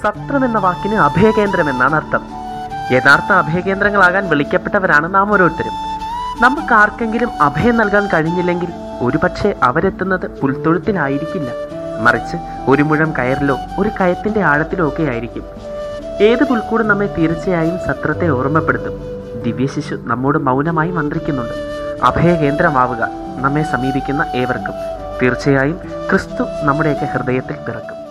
സത്രം എന്ന വാക്കിന് അഭയകേന്ദ്രം എന്നാണ് അർത്ഥം. യഥാർത്ഥ അഭയകേന്ദ്രങ്ങളാകാൻ വിളിക്കപ്പെട്ടവരാണ് നാം ഓരോരുത്തരും. നമുക്ക് ആർക്കെങ്കിലും അഭയം നൽകാൻ കഴിഞ്ഞില്ലെങ്കിൽ ഒരുപക്ഷെ അവരെത്തുന്നത് പുൽത്തൊഴുത്തിലായിരിക്കില്ല, മറിച്ച് ഒരു മുഴം കയറിലോ ഒരു കയത്തിന്റെ ആഴത്തിലോ ഒക്കെ ആയിരിക്കും. ഏത് പുൽക്കൂട് നമ്മെ തീർച്ചയായും സത്രത്തെ ഓർമ്മപ്പെടുത്തും. ദിവ്യശിശു നമ്മോട് മൗനമായി മന്ത്രിക്കുന്നുണ്ട്. അഭയകേന്ദ്രമാവുക. നമ്മെ സമീപിക്കുന്ന ഏവർക്കും തീർച്ചയായും ക്രിസ്തു നമ്മുടെയൊക്കെ ഹൃദയത്തിൽ പിറക്കും.